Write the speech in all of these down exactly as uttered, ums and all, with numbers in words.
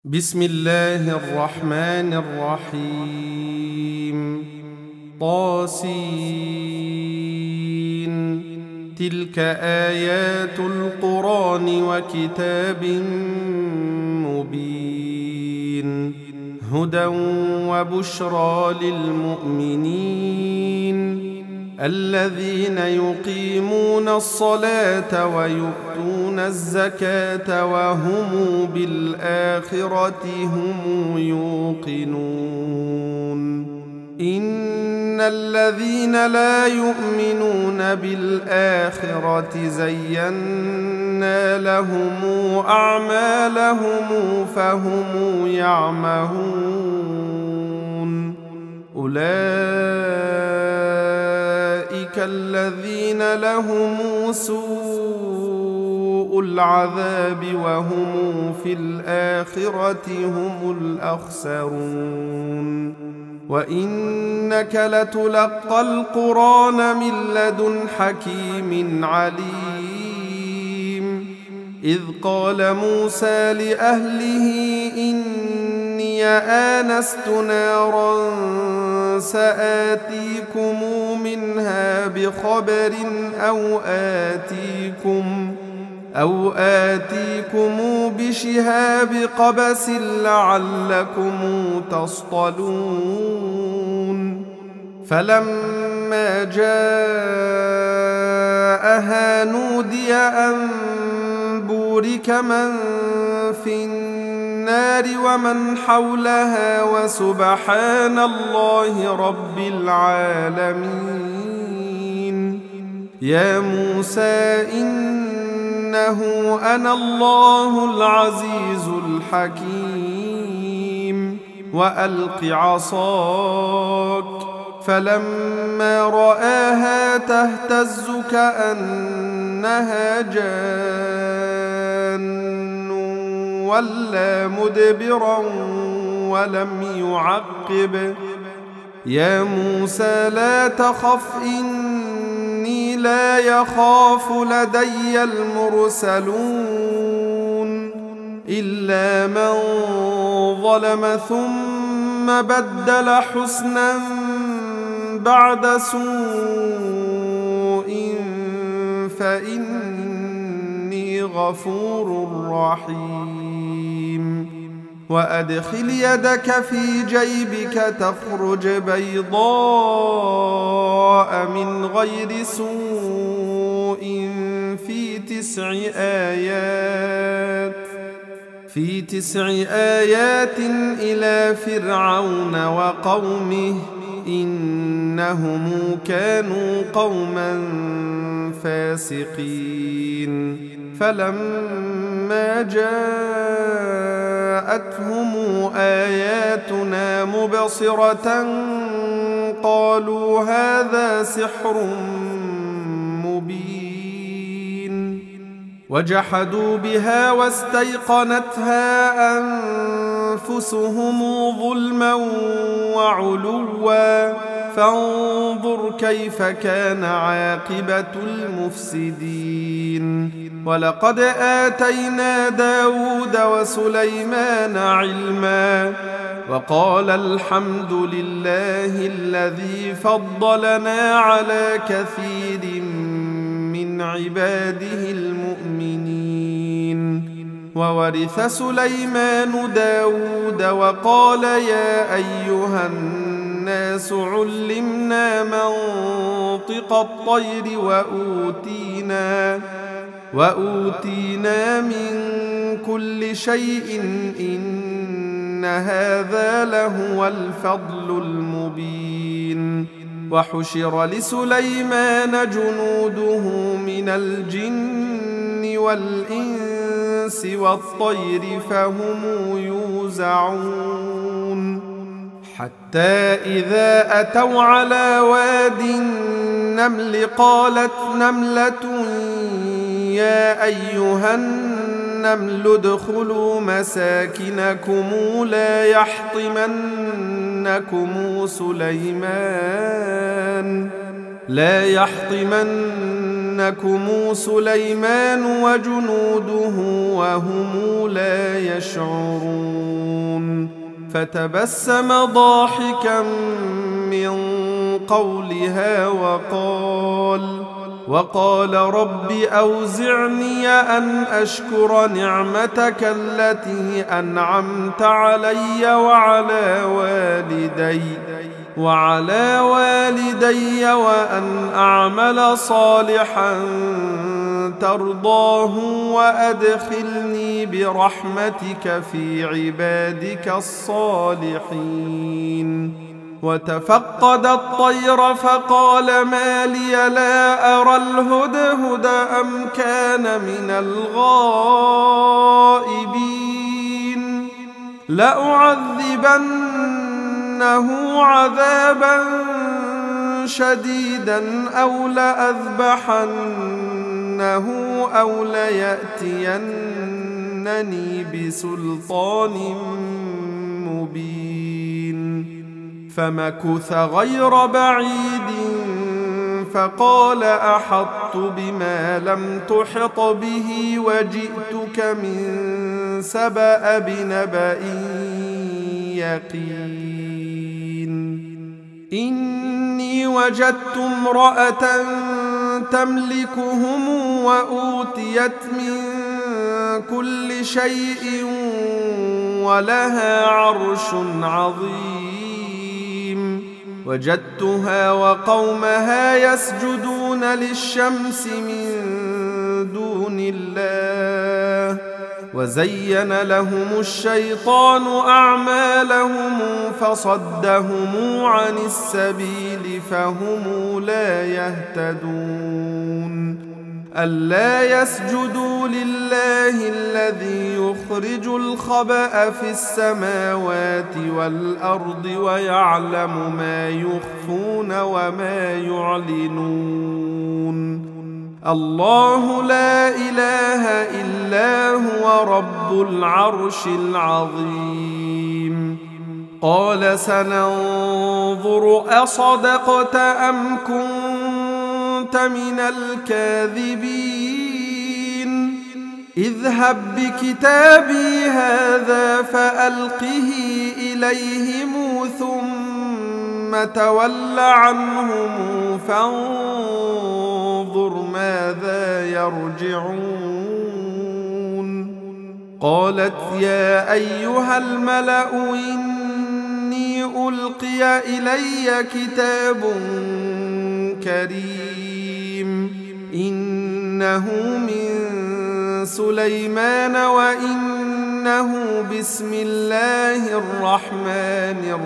بسم الله الرحمن الرحيم طاسين تلك آيات القرآن وكتاب مبين هدى وبشرى للمؤمنين الذين يقيمون الصلاة ويؤتون الزكاة وهم بالآخرة هم يوقنون إن الذين لا يؤمنون بالآخرة زينا لهم أعمالهم فهم يعمهون أولئك الذين لهم سوء العذاب وهم في الآخرة هم الأخسرون وإنك لتلقى القرآن من لدن حكيم عليم إذ قال موسى لأهله إني آنست نارا سآتيكم منها بخبر أو آتيكم أو آتيكم بشهاب قبس لعلكم تصطلون فلما جاءها نودي أن بورك من في النار ومن حولها وسبحان الله رب العالمين يا موسى إنه أنا الله العزيز الحكيم وألق عصاك فلما رآها تهتز كأنها جان ولا مدبرا ولم يعقب يا موسى لا تخف إني لا يخاف لدي المرسلون إلا من ظلم ثم بدل حسنا بعد سوء فإني غفور رحيم وأدخل يدك في جيبك تخرج بيضاء من غير سوء في تسع آيات في تسع آيات إلى فرعون وقومه إنهم كانوا قوما فاسقين فلما جاءتهم آياتنا مبصرة قالوا هذا سحر مبين وجحدوا بها واستيقنتها أنفسهم ظلما وعلوا فانظر كيف كان عاقبة المفسدين ولقد آتينا داود وسليمان علما وقال الحمد لله الذي فضلنا على كثير من عباده المؤمنين وورث سليمان داود وقال يا أيها الناس علمنا منطق الطير وأوتينا وأوتينا من كل شيء إن هذا لهو الفضل المبين وحشر لسليمان جنوده من الجن والإنس والطير فهم يوزعون حتى إذا أتوا على واد النمل قالت نملة يا أيها النمل ادخلوا مساكنكم لا يحطمنكم سليمان لا يحطمن يفتننكم سليمان وجنوده وهم لا يشعرون فتبسم ضاحكا من قولها وقال وقال رب أوزعني أن أشكر نعمتك التي أنعمت علي وعلى والدي وعلى والدي وأن أعمل صالحا ترضاه وأدخلني برحمتك في عبادك الصالحين وتفقد الطير فقال ما لي لا أرى الهدهد أم كان من الغائبين لأعذبنه عذابا شديدا أو لأذبحنه أو ليأتينني بسلطان مبين فمكث غير بعيد فقال أحطت بما لم تحط به وجئتك من سبأ بنبأ يقين إني وجدت امرأة تملكهم وأوتيت من كل شيء ولها عرش عظيم وجدتها وقومها يسجدون للشمس من دون الله وزين لهم الشيطان أعمالهم فصدهم عن السبيل فهم لا يهتدون ألا يسجدوا لله الذي يخرج الخبأ في السماوات والأرض ويعلم ما يخفون وما يعلنون الله لا إله إلا هو رب العرش العظيم قال سننظر أصدقت أم كنت من الكاذبين اذهب بكتابي هذا فألقه إليهم ثم تول عنهم فانظر ماذا يرجعون قالت يا أيها الملأ إني ألقي إلي كتاب كريم إنه من سليمان وإنه بسم الله الرحمن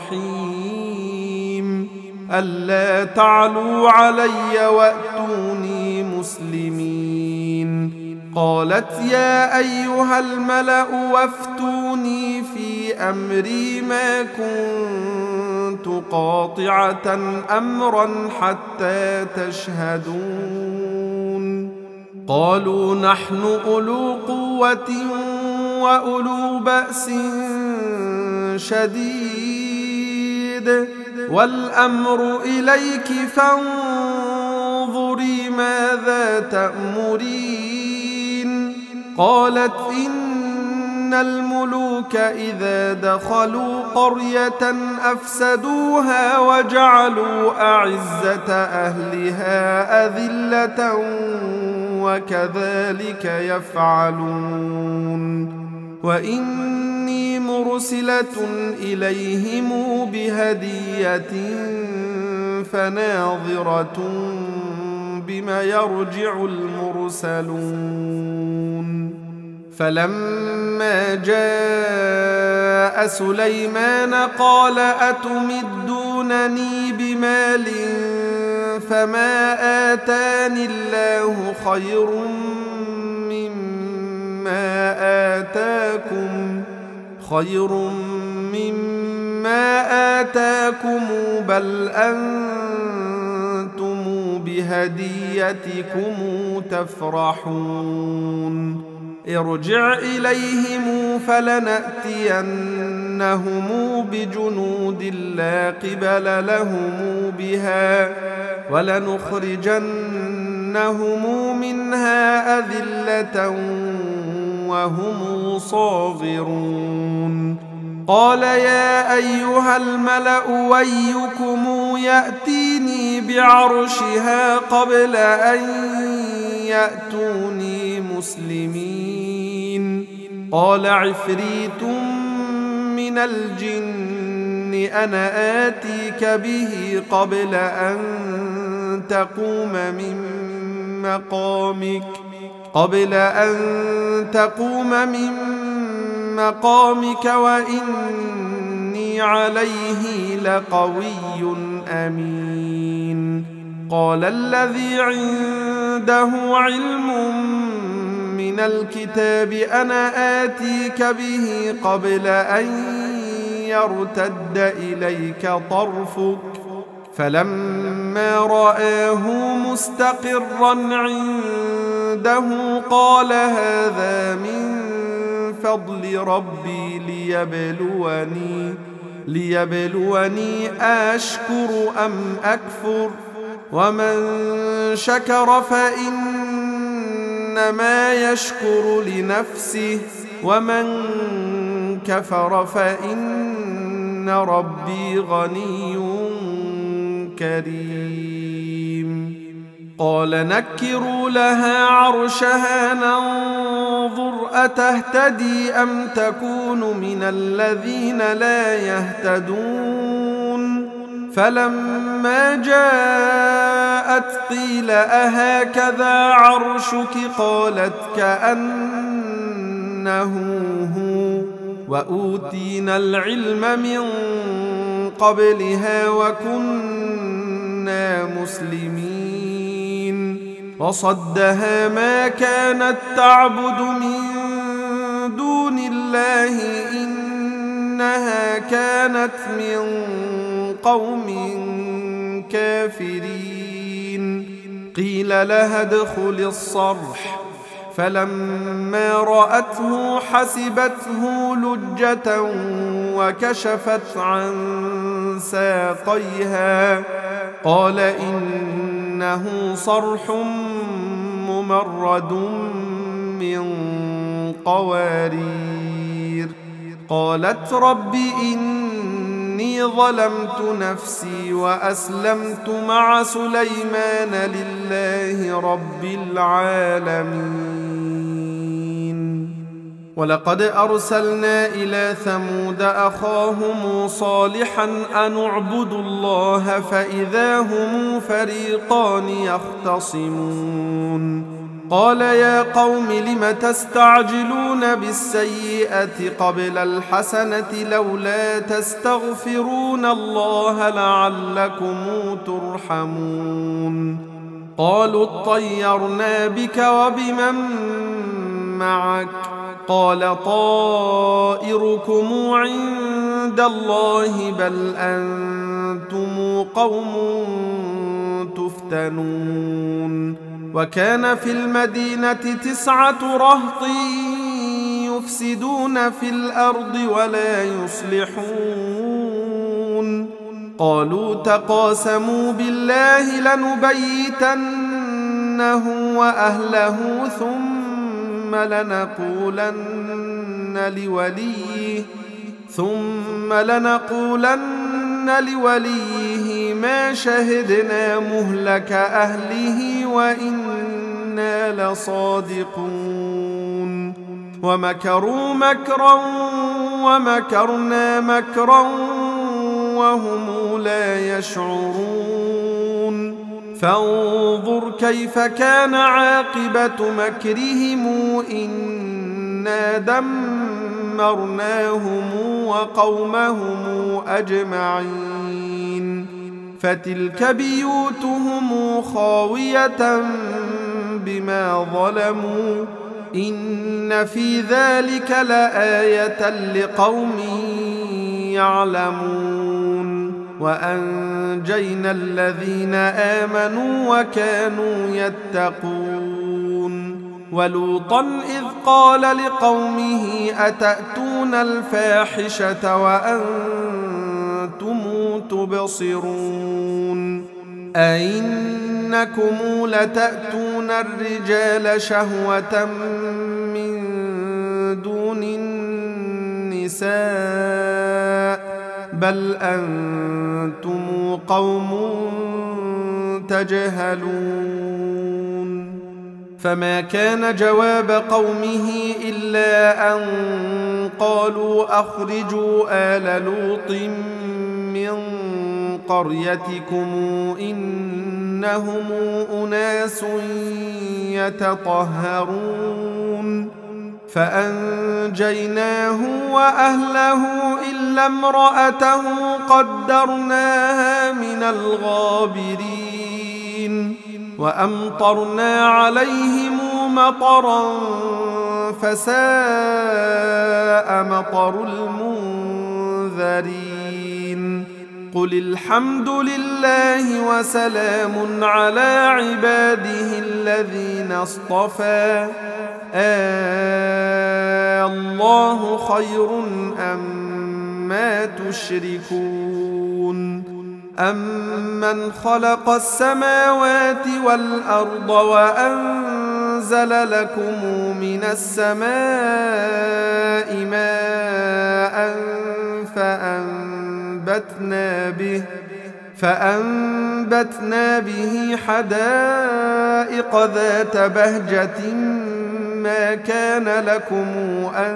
الرحيم ألا تعلوا علي وأتوني مسلمين قالت يا أيها الملأ وافتوني في أمري ما كنت قاطعة أمرا حتى تشهدون قالوا نحن أولو قوة وأولو بأس شديد والأمر إليك فانظري ماذا تأمرين قالت إن الملوك إذا دخلوا قرية أفسدوها وجعلوا أعزة أهلها أذلة وكذلك يفعلون وإني مرسلة إليهم بهدية فناظرة بما يرجع المرسلون فلما جاء سليمان قال أتمدونني بمال فما آتاني الله خير مما آتاكم خير مما آتاكم بل أنتم بهديتكم تفرحون ارجع إليهم فلنأتينهم بجنود لا قبل لهم بها ولنخرجن لنخرجنهم منها أذلة وهم صاغرون قال يا أيها الملأ ويكم يأتيني بعرشها قبل أن يأتوني مسلمين قال عفريت من الجن أنا آتيك به قبل أن تقوم من مقامك قبل أن تقوم من مقامك وإني عليه لقوي أمين قال الذي عنده علم من الكتاب أنا آتيك به قبل أن يرتد إليك طرفك فلما رآه مستقرا عنده قال هذا من فضل ربي ليبلوني ليبلوني أشكر أم أكفر ومن شكر فإنما يشكر لنفسه ومن كفر فإن ربي غني كريم قال نكروا لها عرشها ننظر أتهتدي أم تكون من الذين لا يهتدون فلما جاءت قيل أهكذا عرشك قالت كأنه هو وأوتينا العلم من قبلها وكنا مسلمين وصدها ما كانت تعبد من دون الله إنها كانت من قوم كافرين قيل لها ادخل الصرح فلما رأته حسبته لجة وكشفت عن ساقيها قال إنه صرح ممرد من قوارير قالت رب إني ظلمت نفسي وأسلمت مع سليمان لله رب العالمين ولقد أرسلنا إلى ثمود أخاهم صالحا أن اعبدوا الله فإذا هم فريقان يختصمون قال يا قوم لم تستعجلون بالسيئة قبل الحسنة لولا تستغفرون الله لعلكم ترحمون قالوا اطيرنا بك وبمن معك قال طائركم عند الله بل أنتم قوم تفتنون وكان في المدينة تسعة رهط يفسدون في الأرض ولا يصلحون قالوا تقاسموا بالله لنبيتنه وأهله ثم لنقولن لوليه ثم لنقولن لوليه ما شهدنا مهلك أهله وإنا لصادقون ومكروا مكرا ومكرنا مكرا وهم لا يشعرون فانظر كيف كان عاقبة مكرهم إنا دمرناهم وقومهم أجمعين فتلك بيوتهم خاوية بما ظلموا إن في ذلك لآية لقوم يعلمون وأنجينا الذين آمنوا وكانوا يتقون ولوطا إذ قال لقومه أتأتون الفاحشة وأنتم تبصرون أئنكم إنكم لتأتون الرجال شهوة من دون النساء بل أنتم قوم تجهلون. فما كان جواب قومه إلا أن قالوا أخرجوا آل لوط من قريتكم إنهم أناس يتطهرون. فأنجيناه وأهله إلا امرأته قدرناها من الغابرين. وأمطرنا عليهم مطرا فساء مطر المنذرين. قل الحمد لله وسلام على عباده الذين اصطفى آه الله خير أما تشركون. أمن خلق السماوات والأرض وأنزل لكم من السماء ماء فأنبتنا به فأنبتنا به حدائق ذات بهجة ما كان لكم أن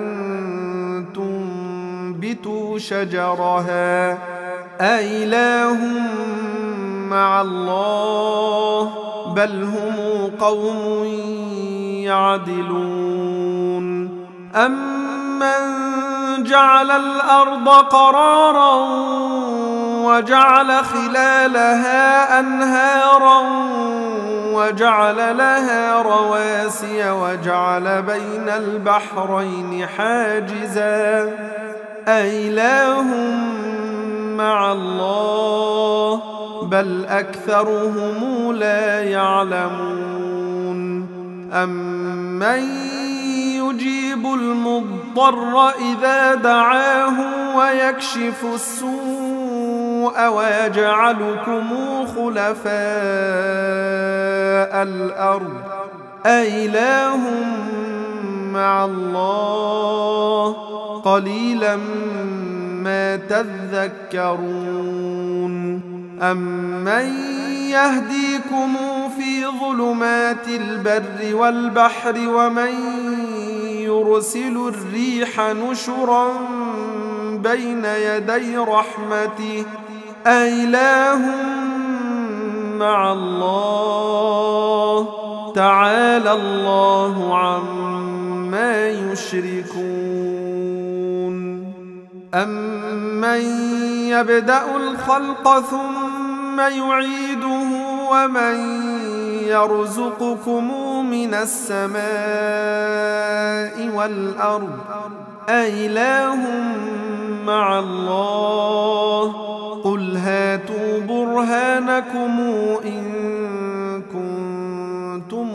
تنبتوا شجرها أإله مع الله بل هم قوم يعدلون. أمن جعل الأرض قرارا وجعل خلالها أنهارا وجعل لها رواسي وجعل بين البحرين حاجزا أإله مع الله بل أكثرهم لا يعلمون. أمن يجيب المضطر إذا دعاه ويكشف السوء ويجعلكم خلفاء الأرض أإله مع الله قليلا ما تذكرون. أمن يهديكم في ظلمات البر والبحر ومن يرسل الريح نشرا بين يدي رحمته أإله مع الله تعالى الله عما يشركون. أمن يبدأ الخلق ثم يعيده ومن يرزقكم من السماء والأرض أإله مع الله قل هاتوا برهانكم إن كنتم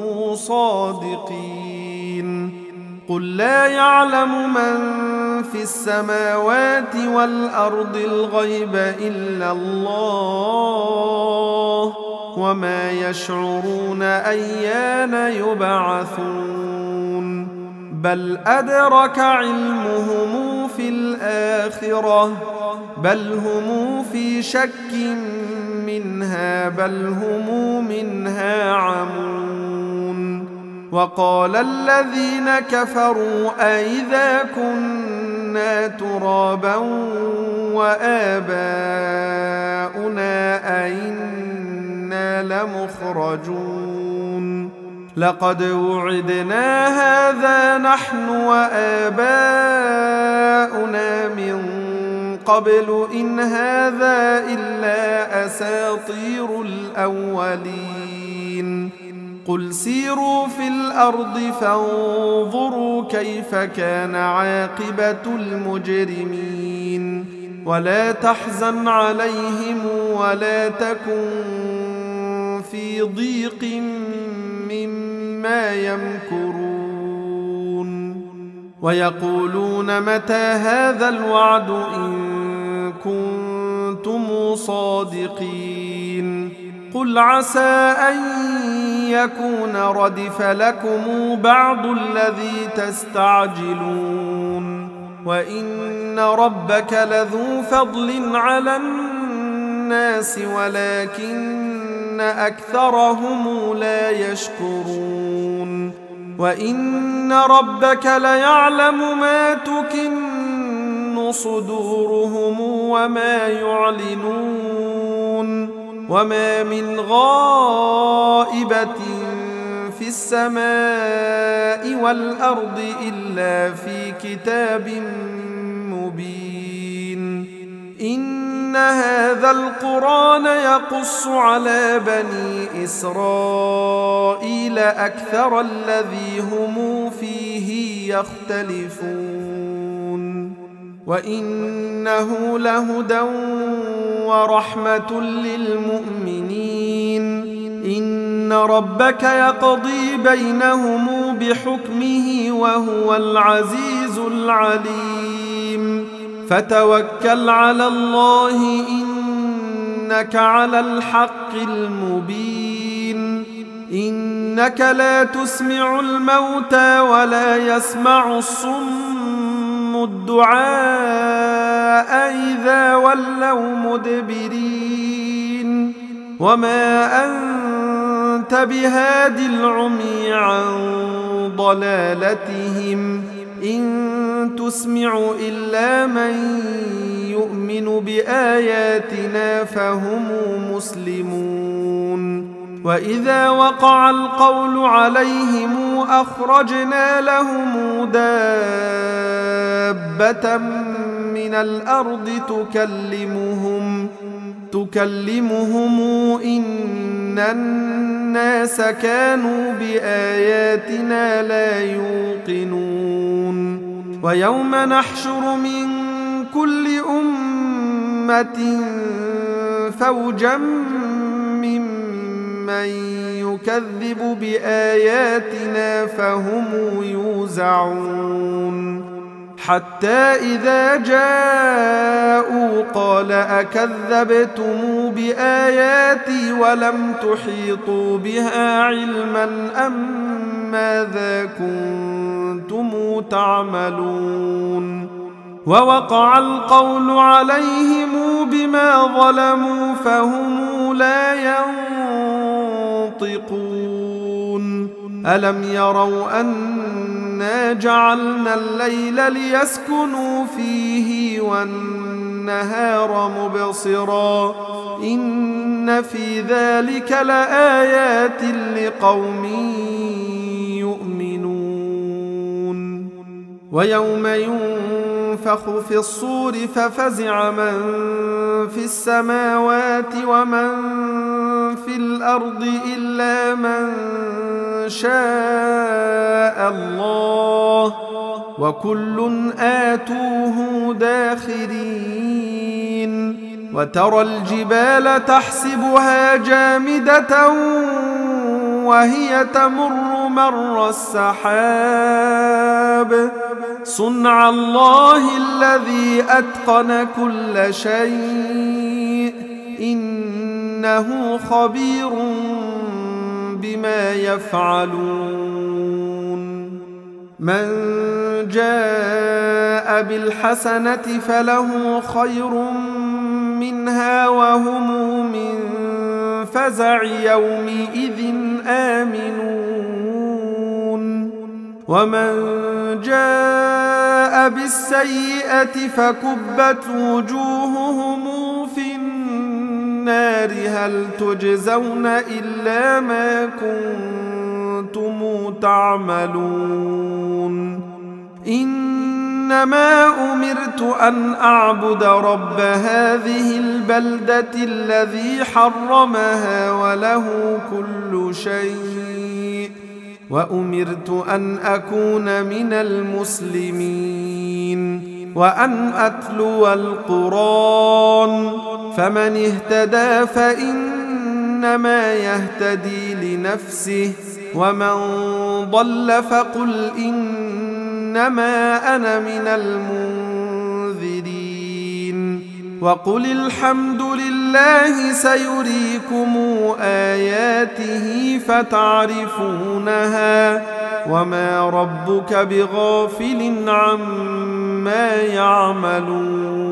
صادقين. قل لا يعلم من في السماوات والأرض الغيب إلا الله وما يشعرون أيان يبعثون. بل أدرك علمهم في الآخرة بل هم في شك منها بل هم منها عمون. وقال الذين كفروا أئذا كنا ترابا وآباؤنا أئنا لمخرجون. لقد وعدنا هذا نحن وآباؤنا من قبل إن هذا إلا أساطير الأولين. قل سيروا في الأرض فانظروا كيف كان عاقبة المجرمين. ولا تحزن عليهم ولا تكن في ضيق مما يمكرون. ويقولون متى هذا الوعد إن كنتم صادقين. قل عسى أن يكون ردف لكم بعض الذي تستعجلون وإن ربك لذو فضل على الناس ولكن أكثرهم لا يشكرون وإن ربك ليعلم ما تكن صدورهم وما يعلنون وما من غائبة في السماء والأرض إلا في كتاب مبين إن هذا القرآن يقص على بني إسرائيل أكثر الذي هم فيه يختلفون وإنه لهدى ورحمة للمؤمنين إن ربك يقضي بينهم بحكمه وهو العزيز العليم فتوكل على الله إنك على الحق المبين إنك لا تسمع الموتى ولا يسمع الصم الدعاء إذا ولوا مدبرين وما أنت بهاد العمي عن ضلالتهم إن تسمع إلا من يؤمن بآياتنا فهم مسلمون وإذا وقع القول عليهم أخرجنا لهم دابة من الأرض تكلمهم تكلمهم إن الناس كانوا بآياتنا لا يوقنون ويوم نحشر من كل أمة فوجا ممن يكذب بآياتنا فهم يوزعون حتى إذا جاءوا قال أكذبتم بآياتي ولم تحيطوا بها علما أم ماذا كنتم تعملون ووقع القول عليهم بما ظلموا فهم لا ينطقون ألم يروا أنا جعلنا الليل ليسكنوا فيه والنهار مبصرا إن في ذلك لآيات لقوم يؤمنون ويوم ينفخ في الصور ففزع من في السماوات ومن في الأرض إلا من شاء الله وكل آتوه داخرين وترى الجبال تحسبها جامدة وهي تمر مر السحاب صنع الله الذي أتقن كل شيء إنه خبير بما يفعلون من جاء بالحسنة فله خير منها وهم من فزع يومئذ آمنون ومن جاء بالسيئة فكبت وجوههم في النار هل تجزون إلا ما كنتم تعملون إنما أمرت أن أعبد رب هذه البلدة الذي حرمها وله كل شيء وأمرت أن أكون من المسلمين وأن أتلو القرآن فمن اهتدى فإنما يهتدي لنفسه ومن ضل فقل إنما أنا من المنذرين وقل الحمد لله الله سيريكم آياته فتعرفونها وما ربك بغافل عما يعملون